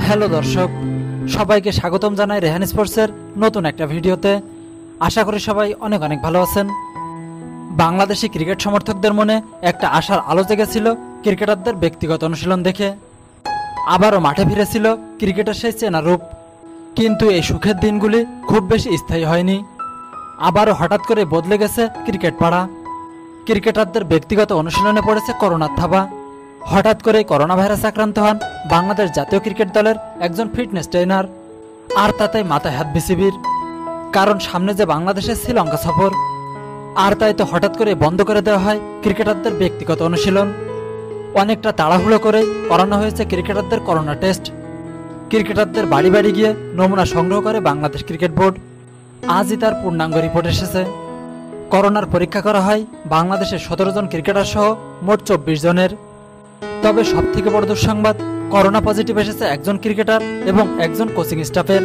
Hello দর্শক, সবাইকে স্বাগতম জানাই রেহান স্পোর্টসের নতুন একটা ভিডিওতে। আশা করি সবাই অনেক অনেক ভালো আছেন। বাংলাদেশি ক্রিকেট সমর্থকদের মনে একটা আশার আলো জেগেছিল ক্রিকেটারদের ব্যক্তিগত অনুশীলন দেখে। আবারও মাঠে ফিরেছিল ক্রিকেটের সেই চেনা রূপ। কিন্তু এই সুখের দিনগুলি খুব বেশি স্থায়ী হয়নি। আবারও হঠাৎ করে বদলে গেছে ক্রিকেট পাড়া। ক্রিকেটারদের ব্যক্তিগত অনুশীলনে পড়েছে করোনার থাবা। হঠাৎ করে করোনা ভাইরাস আক্রান্ত হন বাংলাদেশ জাতীয় ক্রিকেট দলের একজন ফিটনেস ট্রেনার। আর তাতেই মাথায় হাত বিসিবির, কারণ সামনে যে বাংলাদেশের শ্রীলঙ্কা সফর। আর তাই তো হঠাৎ করে বন্ধ করে দেওয়া হয় ক্রিকেটারদের ব্যক্তিগত অনুশীলন। অনেকটা তাড়াহুড়ো করে করানো হয়েছে ক্রিকেটারদের করোনা টেস্ট। ক্রিকেটারদের বাড়ি বাড়ি গিয়ে নমুনা সংগ্রহ করে বাংলাদেশ ক্রিকেট বোর্ড। আজই তার পূর্ণাঙ্গ রিপোর্ট এসেছে। করোনার পরীক্ষা করা হয় বাংলাদেশের 17 জন ক্রিকেটার সহ মোট 24 জনের। তবে সবথেকে বড় দুঃসংবাদ, করোনা পজিটিভ এসেছে একজন ক্রিকেটার এবং একজন কোচিং স্টাফের।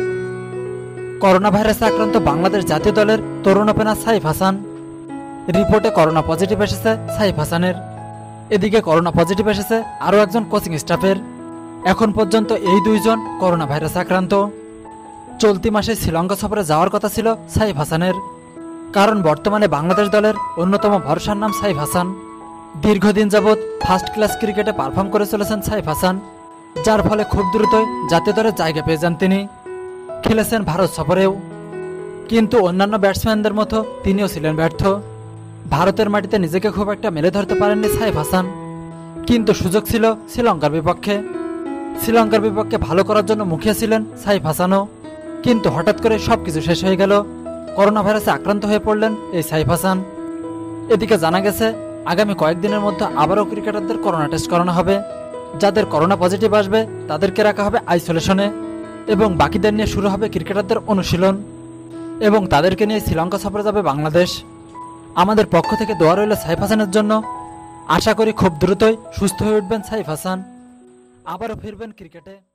করোনা ভাইরাসে আক্রান্ত বাংলাদেশ জাতীয় দলের তরুণ ওপেনার সাইফ হাসান। রিপোর্টে করোনা পজিটিভ এসেছে সাইফ হাসানের। এদিকে করোনা পজিটিভ এসেছে আরও একজন কোচিং স্টাফের। এখন পর্যন্ত এই দুইজন করোনা ভাইরাসে আক্রান্ত। চলতি মাসে শ্রীলঙ্কা সফরে যাওয়ার কথা ছিল সাইফ হাসানের, কারণ বর্তমানে বাংলাদেশ দলের অন্যতম ভরসার নাম সাইফ হাসান। দীর্ঘদিন যাবৎ ফার্স্ট ক্লাস ক্রিকেটে পারফর্ম করে চলেছেন সাইফ হাসান, যার ফলে খুব দ্রুতই জাতীয় দলের জায়গা পেয়ে যান তিনি। খেলেছেন ভারত সফরেও, কিন্তু অন্যান্য ব্যাটসম্যানদের মতো তিনিও ছিলেন ব্যর্থ। ভারতের মাটিতে নিজেকে খুব একটা মেলে ধরতে পারেননি সাইফ হাসান, কিন্তু সুযোগ ছিল শ্রীলঙ্কার বিপক্ষে। শ্রীলঙ্কার বিপক্ষে ভালো করার জন্য মুখিয়ে ছিলেন সাইফ হাসানও, কিন্তু হঠাৎ করে সবকিছু শেষ হয়ে গেল। করোনা ভাইরাসে আক্রান্ত হয়ে পড়লেন এই সাইফ হাসান। এদিকে জানা গেছে আগামী কয়েকদিনের মধ্যে আবারও ক্রিকেটারদের করোনা টেস্ট করানো হবে। যাদের করোনা পজিটিভ আসবে তাদেরকে রাখা হবে আইসোলেশনে, এবং বাকিদের নিয়ে শুরু হবে ক্রিকেটারদের অনুশীলন, এবং তাদেরকে নিয়ে শ্রীলঙ্কা সফরে যাবে বাংলাদেশ। আমাদের পক্ষ থেকে দোয়া রইল সাইফ হাসানের জন্য। আশা করি খুব দ্রুতই সুস্থ হয়ে উঠবেন সাইফ হাসান, আবারও ফিরবেন ক্রিকেটে।